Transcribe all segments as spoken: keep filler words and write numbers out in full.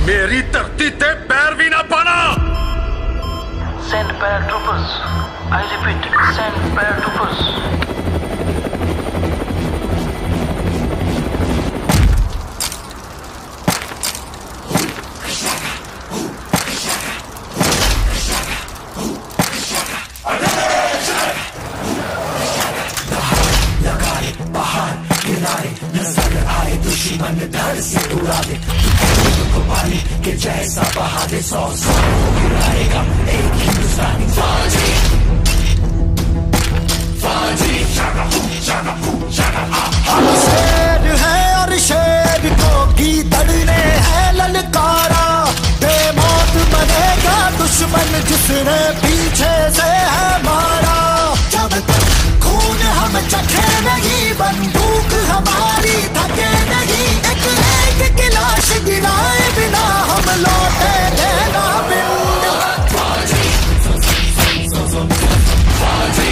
मेरी धरती ते पैर भी ना पाना। Send paratroopers. I repeat, send paratroopers. लगाए बाहर किनारे नजर आए दुश्मन डर से उड़ा दे पानी के जैसा बहा दे सौ सौ गिराएगा एक हिंदुस्तानी फौजी फौजी हम शेर है और शेर को गीदड़ने है ललकारा। बेमौत बनेगा दुश्मन जिसने पीछे से है मारा। जब तक खून हम चखे नहीं बंदूक हमारी थके नहीं। एक एक की लाश गिराए बिना हम लौटे ना पिंड। फौजी फौजी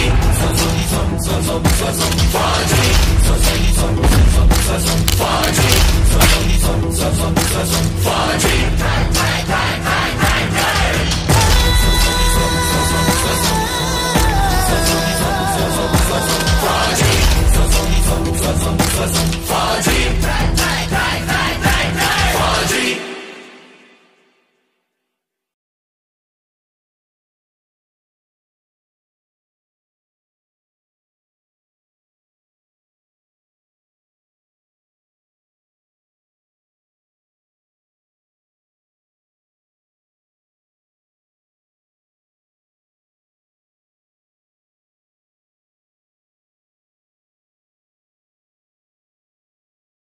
फौजी फौजी